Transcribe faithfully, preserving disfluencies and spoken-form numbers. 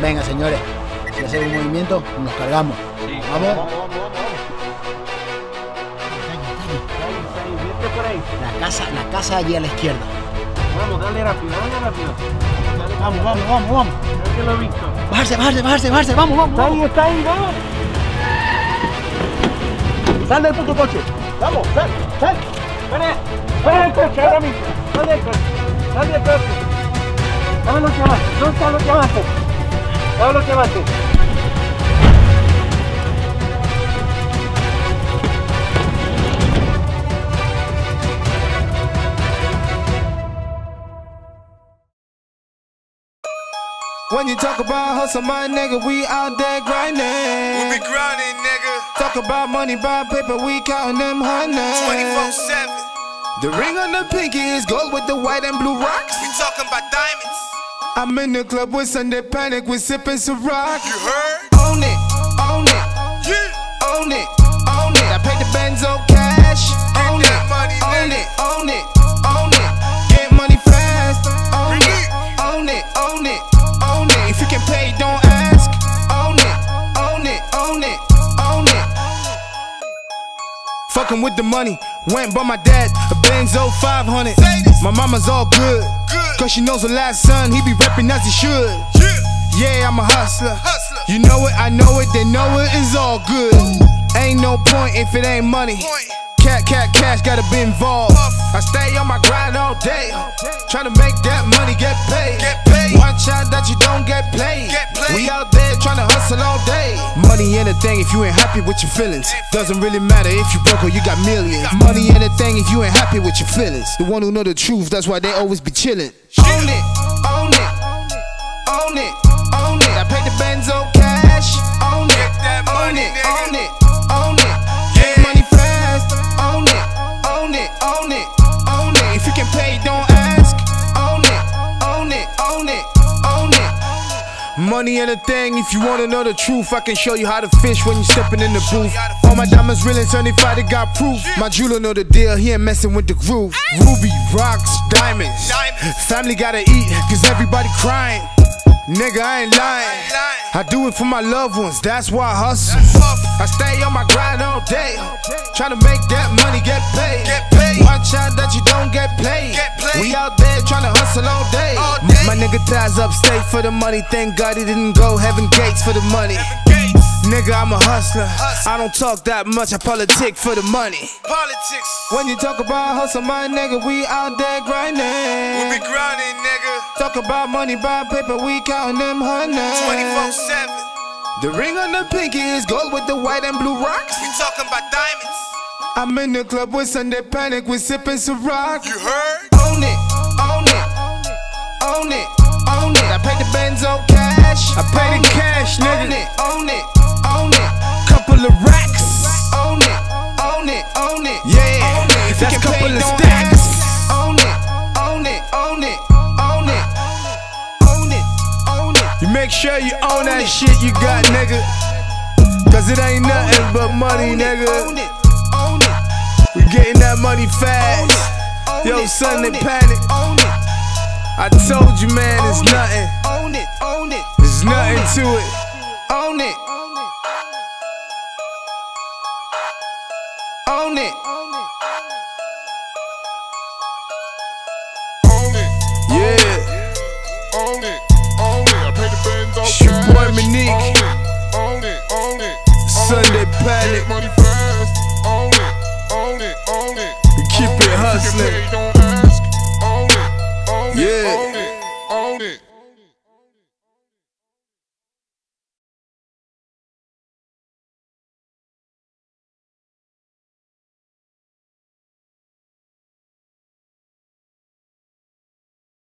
Venga, señores, si hacen un movimiento, nos cargamos. Sí. Vamos. Vamos, vamos, vamos. La casa, la casa allí a la izquierda. Vamos, dale rápido, dale rápido. Dale, Vamos, vamos, vamos, vamos. creo que lo he visto. Bajarse, bajarse, bajarse, bajarse, vamos, vamos. Está ahí, está ahí, vamos. Sal del puto coche. Vamos, sal, sal. Espera, espera el coche ahora mismo. Sal del coche, sal del coche. Dame lo que llamaste, ¿dónde está lo que llamaste? Dame lo que llamaste. When you talk about hustle, my nigga, we out there grinding. We be grinding, nigga. Talk about money by paper, we counting them hundreds. twenty-four seven. The ring on the pinky is gold with the white and blue rocks. We talking about diamonds. I'm in the club with Sunday Panic, we sipping Ciroc. You heard? Own it, own it, Yeah. own it, own it. I paid the Benzo cash. Own that it, money, own nigga. it, own it, own it. Get money fast. Own Bring it, it. own it, own it, own it. If you can pay, don't ask. Own it, own it, own it, own it. Fucking with the money, went by my dad a Benzo five hundred. Say this. My mama's all good, Good. cause she knows her last son, he be reppin' as he should. Yeah. Yeah, I'm a hustler. Hustler. You know it, I know it, they know it, it's all good. Ain't no point if it ain't money. Point. Cat, cat, cash, gotta be involved. Puff. I stay on my grind all day, tryna make that money get paid. Get paid. Watch out that you don't get played. Get played. We out there tryna hustle all day. Money ain't a thing if you ain't happy with your feelings. Doesn't really matter if you broke or you got millions. Money ain't a thing if you ain't happy with your feelings. The one who know the truth, that's why they always be chillin'. Own it, own it, own it, own it. I paid the Benzo cash. Own it, Get that own money, it, nigga. own it, own it. Get Yeah. money fast. Own it, own it, own it, own it. If you can pay, don't ask. Own it, own it, own it, own it. Money ain't a thing. If you wanna know the truth, I can show you how to fish when you stepping in the booth. All my diamonds real and certified, it got proof. My jeweler know the deal, he ain't messing with the groove. Ruby, rocks, diamonds. Diamonds. Family gotta eat, cause everybody crying. Nigga, I ain't lying. lying. I do it for my loved ones, that's why I hustle. Puff. I stay on my grind all day, tryna make that money get paid. Get paid. Watch out that you don't get played. Get played. We out there tryna hustle all day. All day. My nigga ties upstate for the money, thank God he didn't go heaven gates for the money. Gates. Nigga, I'm a hustler. Hustler. I don't talk that much, I politic for the money. Politics. When you talk about hustle, my nigga, we out there grinding. We be grinding, nigga. Talk about money by paper, we counting them hundreds. twenty-four seven. The ring on the pinky is gold with the white and blue rocks. We talking about diamonds. I'm in the club with Sunday Panic, we sipping Ciroc. You heard? Own it, own it, own it, own it. I paid the Benzo cash. I paid the cash, nigga. Own it, own it, own it. Couple of racks. Own it, own it, own it. Yeah, own it. If that's a couple of stacks. Own it, own it, own it, own it, own it, own it. You make sure you own that shit you got, nigga. Cause it ain't nothing but money, nigga. Own it, own it. We getting that money fast. Yo, Sunday Panic. I told you, man, it's nothing. Own it, own it. There's nothing to it. Own it. Own it. Yeah. Own it, own it. I pay the Benzo It's your cash. boy Monique. Own it, own it, own it. Sunday Own it. Panic. Get money fast. Own it, own it, own it. We keep Own it If you can hustling. pay, don't